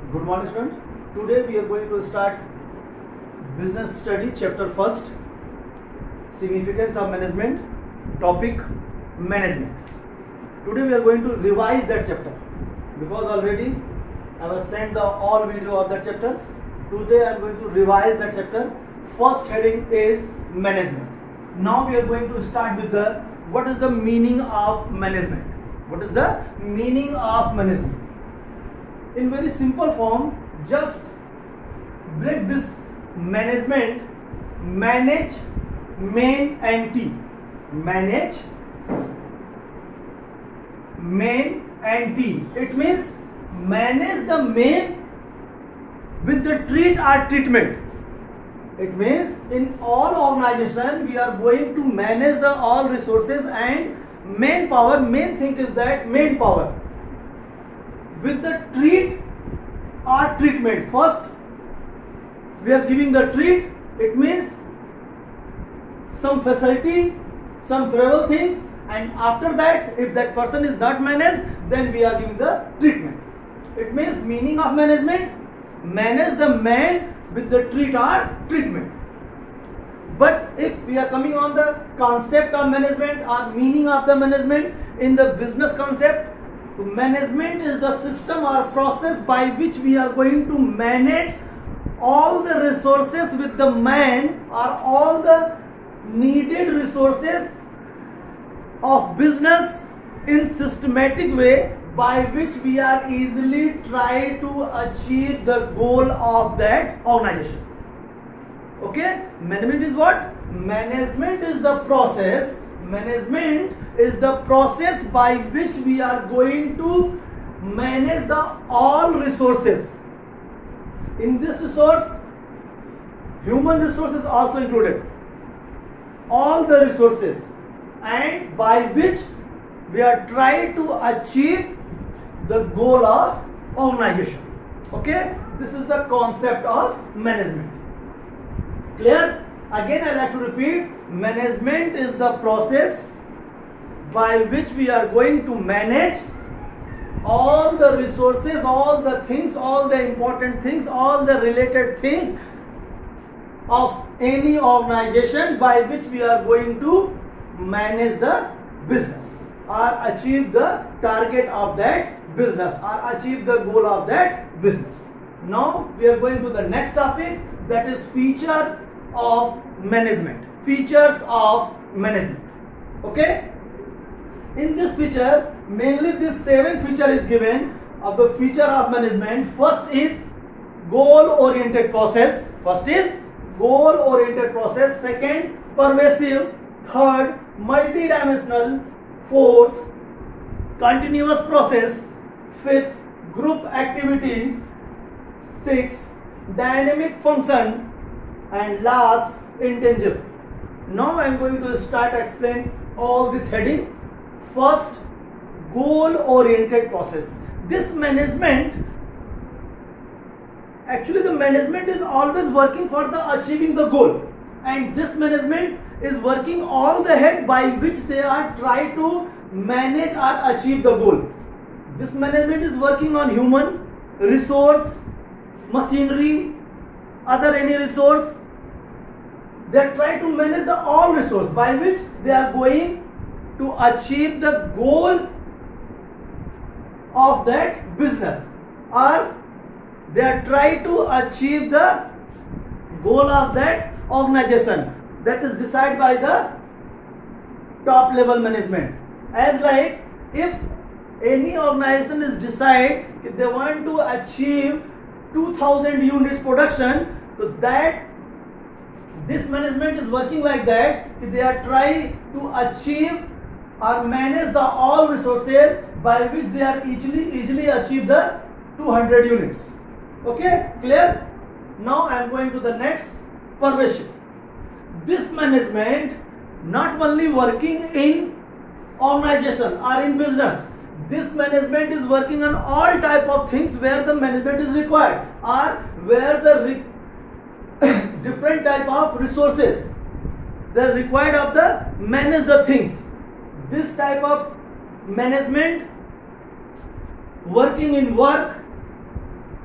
Good morning, students. Today we are going to start business study chapter first, significance of management, topic management. Today we are going to revise that chapter because already I was sent the all video of that chapters. Today I am going to revise that chapter. First heading is management. Now we are going to start with the what is the meaning of management. What is the meaning of management? In very simple form, just break this management, manage, main and T. Manage, main and T. It means manage the main with the treat or treatment. It means in all organization we are going to manage the all resources and main power. Main thing is that main power with the treat or treatment. First we are giving the treat. It means some facility, some favorable things, and after that if that person is not managed, then we are giving the treatment. It means meaning of management, manage the man with the treat or treatment. But if we are coming on the concept of management or meaning of the management in the business concept, management is the system or process by which we are going to manage all the resources with the man or all the needed resources of business in systematic way by which we are easily try to achieve the goal of that organization. Okay, management is what? Management is the process. Management is the process by which we are going to manage the all resources. In this resource, human resources also included. All the resources, and by which we are trying to achieve the goal of organization. Okay, this is the concept of management. Clear? Again I like to repeat, management is the process by which we are going to manage all the resources, all the things, all the important things, all the related things of any organization by which we are going to manage the business or achieve the target of that business or achieve the goal of that business. Now we are going to the next topic, that is features of management. Features of management. Okay, in this picture mainly this 7 feature is given of the feature of management. First is goal oriented process. First is goal oriented process. Second, pervasive. Third, multidimensional. Fourth, continuous process. Fifth, group activities. Sixth, dynamic function. And last, intangible. Now I am going to start explain all this heading. First, goal oriented process. This management, actually the management is always working for the achieving the goal, and this management is working all the head by which they are trying to manage or achieve the goal. This management is working on human resource, machinery, other any resource. They are trying to manage the all resource by which they are going to achieve the goal of that business, or they are trying to achieve the goal of that organization. That is decided by the top level management. As like if any organization is decide if they want to achieve 2000 units production, so that this management is working like that. They are trying to achieve or manage the all resources by which they are easily achieve the 200 units. Okay, clear? Now I am going to the next, pervasive. This management not only working in organization or in business, this management is working on all type of things where the management is required or where the different type of resources they are required of the manage the things. This type of management working in work,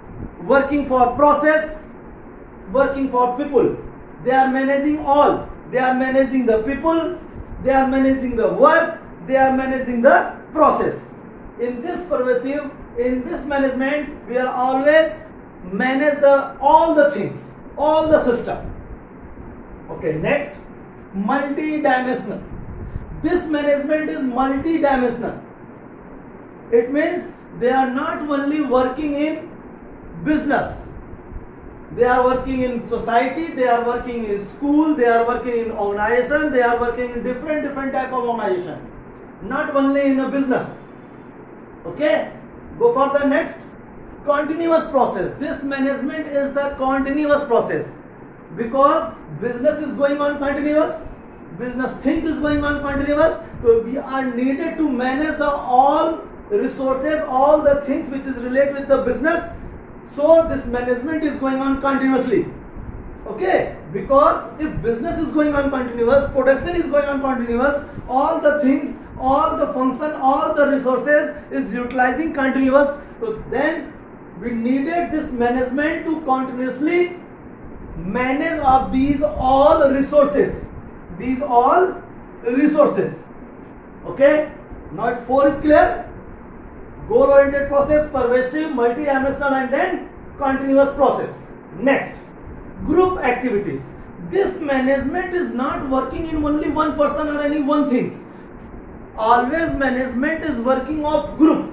working for process, working for people. They are managing all. They are managing the people, they are managing the work, they are managing the process. In this pervasive, in this management, we are always manage all the things, all the system. Okay, next, multi-dimensional. This management is multi-dimensional. It means they are not only working in business, they are working in society, they are working in school, they are working in organization, they are working in different type of organization, not only in a business. Okay, go for the next, continuous process. This management is the continuous process, because business is going on continuous, business thing is going on continuous, so we are needed to manage the all resources, all the things which is related with the business. So this management is going on continuously. Okay, because if business is going on continuous, production is going on continuous, all the things, all the function, all the resources is utilizing continuous. So then we needed this management to continuously manage of these all resources. These all resources. Okay, now it's 4 is clear. Goal oriented process, pervasive, multi-dimensional, and then continuous process. Next, group activities. This management is not working in only one person or any one things. Always management is working of group,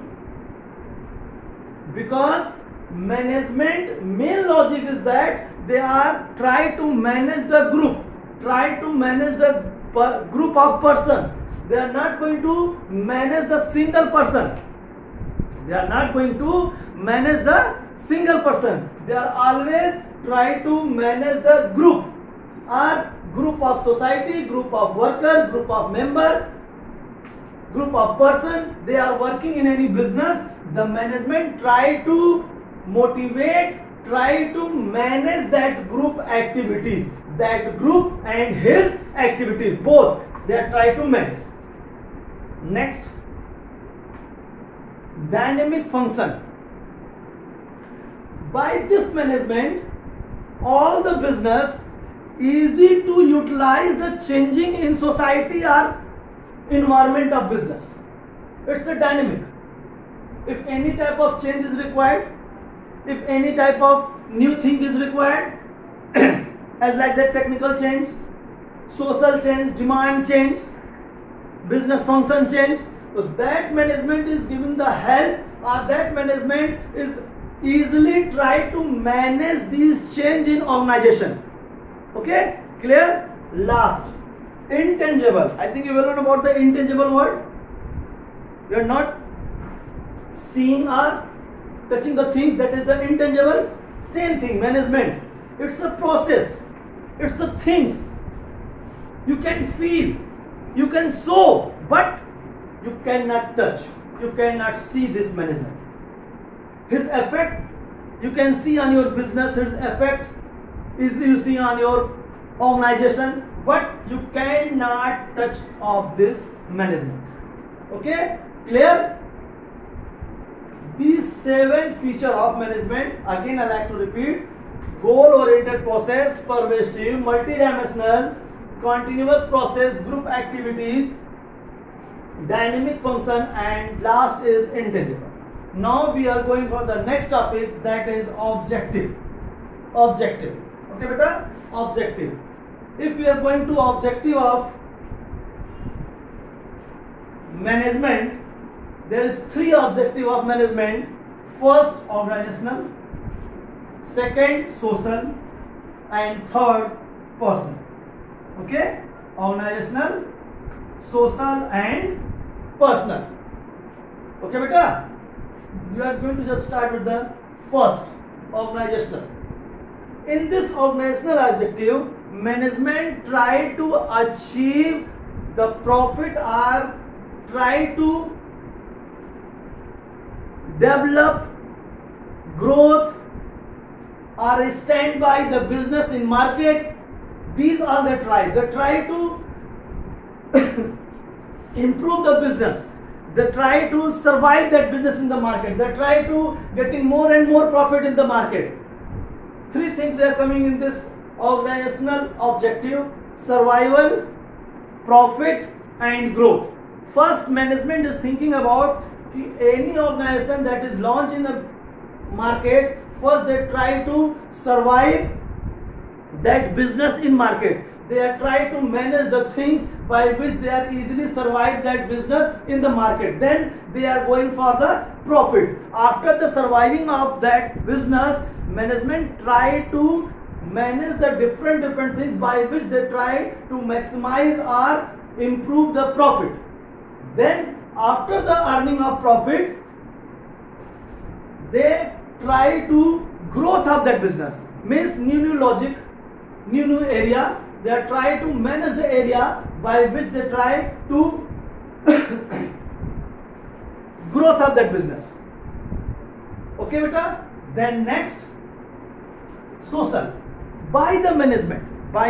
because management main logic is that they are try to manage the group, try to manage the group of person. They are not going to manage the single person. They are not going to manage the single person. They are always try to manage the group, or group of society, group of worker, group of member, group of person. They are working in any business. The management try to motivate, try to manage that group activities, that group and his activities, both they are try to manage. Next, dynamic function. By this management, all the business easy to utilize the changing in society or environment of business. It's a dynamic. If any type of change is required, if any type of new thing is required, as like that technical change, social change, demand change, business function change, so that management is giving the help, or that management is easily try to manage these change in organization. Okay, clear? Last, intangible. I think you will learn about the intangible word. You are not seeing or touching the things, that is the intangible. Same thing, management. It's a process. It's the things. You can feel, you can show, but you cannot touch. You cannot see this management. His effect you can see on your business, his effect easily you see on your organization, but you cannot touch of this management. Okay, clear? These 7 features of management, again I like to repeat: goal oriented process, pervasive, multidimensional, continuous process, group activities, dynamic function, and last is intangible. Now we are going for the next topic, that is objective. Objective. Okay beta? Objective. If we are going to objective of management, there is 3 objective of management. First, organizational, second, social, and third, personal. Okay? Organizational, social, and personal. Okay beta? We are going to just start with the first, organizational. In this organizational objective, management try to achieve the profit or try to develop growth or stand by the business in market. These are the try. They try to improve the business. they try to survive that business in the market, they try to getting more and more profit in the market. Three things they are coming in this organizational objective: survival, profit and growth. First, management is thinking about any organization that is launched in the market. First they try to survive that business in market. They are trying to manage the things by which they are easily survive that business in the market. Then they are going for the profit. After the surviving of that business, management try to manage the different things by which they try to maximize or improve the profit. Then after the earning of profit, they try to growth of that business, means new logic, new area. They are trying to manage the area by which they try to growth of that business. Okay beta. Then next, social. By the management,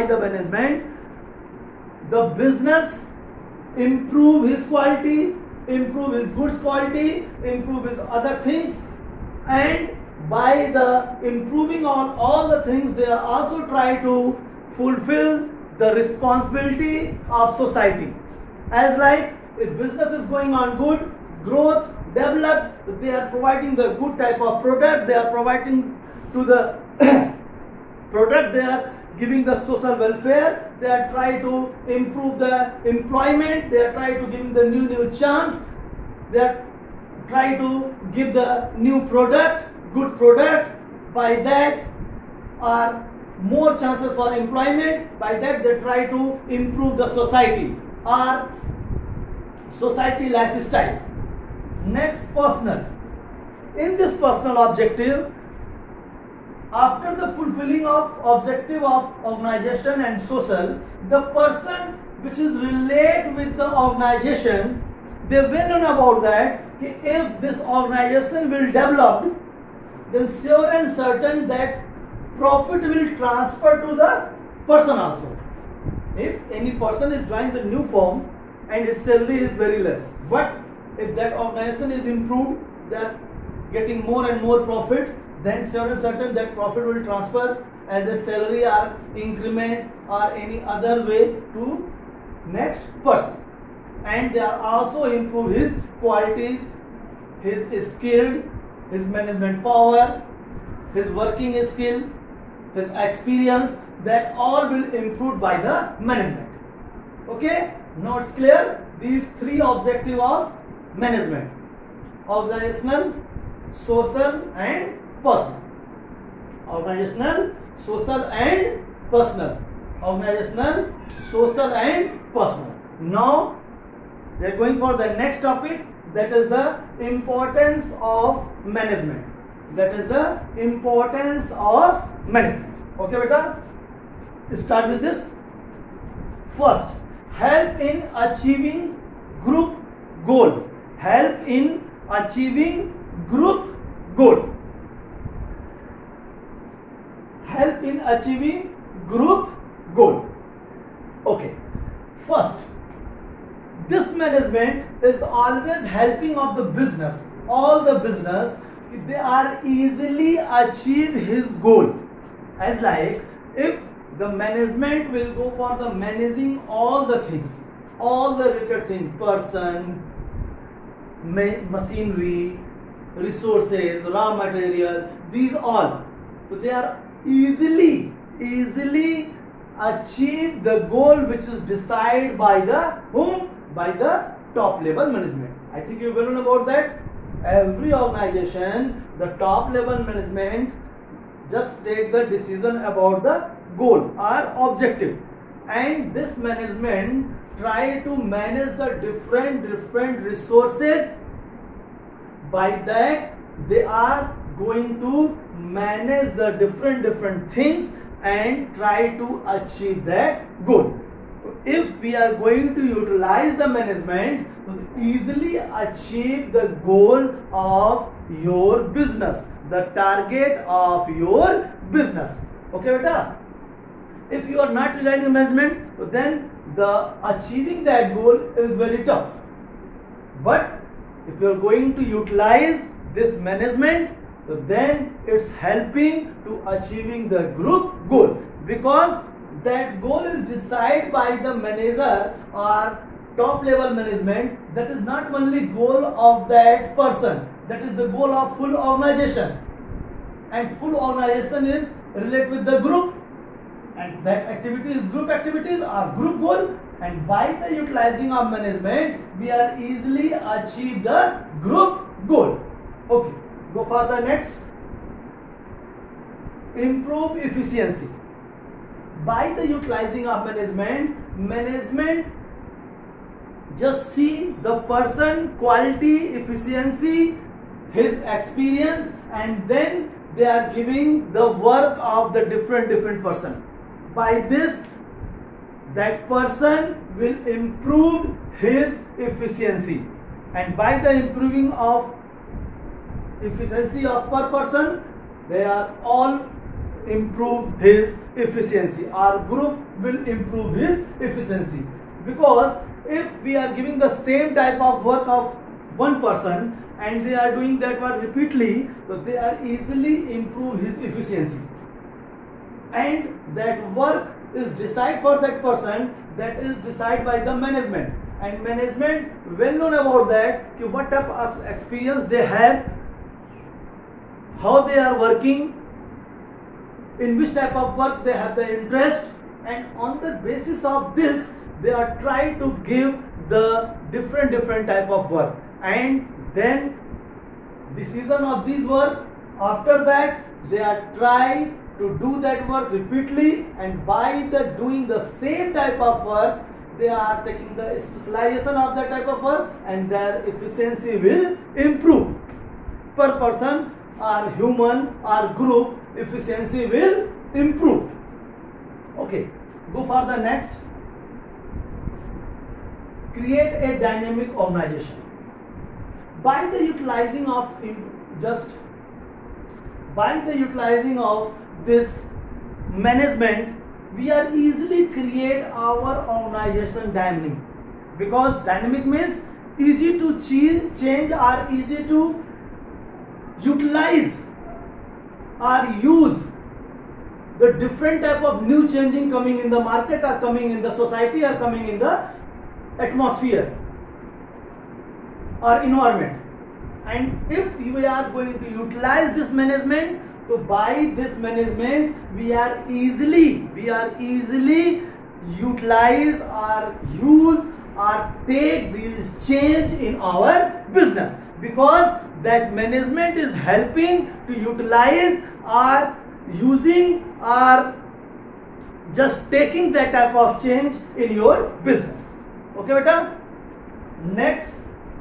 the business improve his quality, improve his goods quality, improve his other things, and by the improving on all the things, they are also try to fulfill the responsibility of society. As like, if business is going on good, growth, developed, they are providing the good type of product, they are providing to the product, they are giving the social welfare, they are trying to improve the employment, they are trying to give the new chance, they are trying to give the new product, good product. By that are more chances for employment. By that they try to improve the society or society lifestyle. Next, personal. In this personal objective, after the fulfilling of objective of organization and social, the person which is relate with the organization, they will know about that if this organization will develop, then sure and certain that profit will transfer to the person also. If any person is joining the new firm and his salary is very less, but if that organization is improved, they are getting more and more profit, then sure and certain that profit will transfer as a salary or increment or any other way to next person. And they are also improve his qualities, his skill, his management power, his working skill, his experience, that all will improve by the management. Okay, now it's clear, these three objectives of management: organizational, social and personal. Organizational, social and personal. Organizational, social and personal. Now we are going for the next topic, that is the importance of management. That is the importance of management. Okay beta, start with this. First, help in achieving group goal. Help in achieving group goal. Help in achieving group goal. Okay. First, this management is always helping of the business. All the business, they are easily achieve his goal. As like, if the management will go for the managing all the things, all the related things, person, machinery, resources, raw material, these all, so they are easily achieve the goal which is decided by the whom? By the top level management. I think you will know about that. Every organization, the top level management just take the decision about the goal or objective, and this management try to manage the different resources. By that they are going to manage the different things and try to achieve that goal. If we are going to utilize the management to easily achieve the goal of your business, the target of your business. Okay beta, if you are not utilizing management, then the achieving that goal is very tough. But if you are going to utilize this management, so then it's helping to achieving the group goal, because that goal is decided by the manager or top level management. That is not only goal of that person, that is the goal of full organization, and full organization is related with the group, and that activity is group activities or group goal, and by the utilizing of management we are easily achieve the group goal. Okay, go for the next. Improve efficiency. By the utilizing of management just see the person quality, efficiency, his experience, and then they are giving the work of the different person. By this, that person will improve his efficiency, and by the improving of efficiency of per person, they are all improve his efficiency. Our group will improve his efficiency, because if we are giving the same type of work of one person and they are doing that work repeatedly, so they are easily improve his efficiency, and that work is decided for that person, that is decided by the management, and management well known about that, what type of experience they have, how they are working, in which type of work they have the interest, and on the basis of this they are trying to give the different type of work, and then decision of this work, after that they are trying to do that work repeatedly, and by the doing the same type of work they are taking the specialization of that type of work, and their efficiency will improve. Per person or human or group efficiency will improve. Okay, go for the next. Create a dynamic organization. By the utilizing of this management, we are easily create our organization dynamic, because dynamic means easy to change or easy to utilize or use the different type of new changing coming in the market or coming in the society or coming in the atmosphere or environment. And if we are going to utilize this management, so by this management we are easily utilize or use or take this change in our business, because that management is helping to utilize or using or just taking that type of change in your business. Okay beta. Next,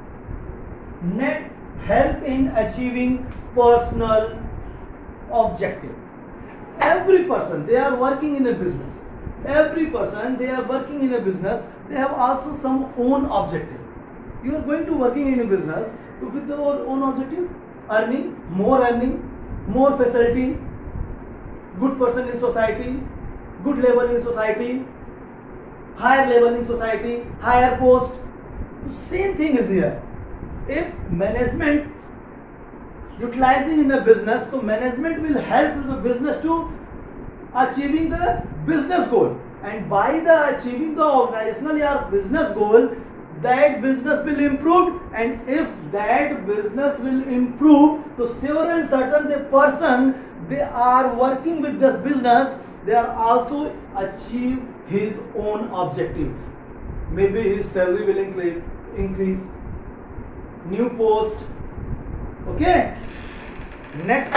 help in achieving personal objective. Every person, they are working in a business. Every person, they are working in a business, they have also some own objective. You are going to working in a business with your own objective, earning, more facility, good person in society, good level in society, higher level in society, higher post. Same thing is here. If management utilizing in a business, so management will help the business to achieving the business goal, and by the achieving the organizational or business goal, that business will improve, and if that business will improve, so sure and certain the person they are working with this business, they are also achieve his own objective. Maybe his salary will increase, new post. Okay. Next,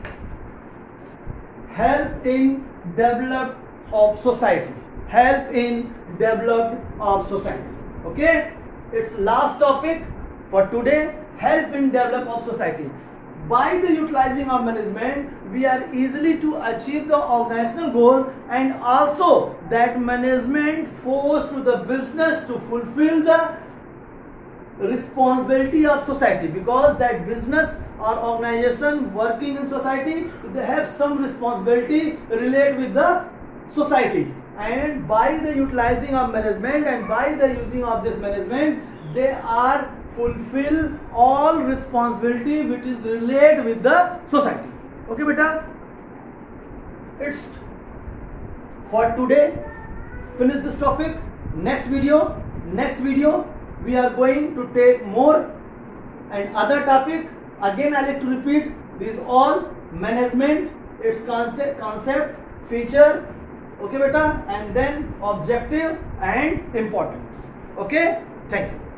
help in develop of society. Help in develop of society. Okay, it's last topic for today. Help in develop of society. By the utilizing of management, we are easily to achieve the organizational goal, and also that management forced to the business to fulfill the responsibility of society, because that business or organization working in society, they have some responsibility related with the society, and by the utilizing of management and by the using of this management, they are fulfill all responsibility which is related with the society. Okay beta, it's for today. Finish this topic. Next video we are going to take more and other topic. Again I like to repeat, these all management, its concept, feature, okay beta, and then objective and importance. Okay, thank you.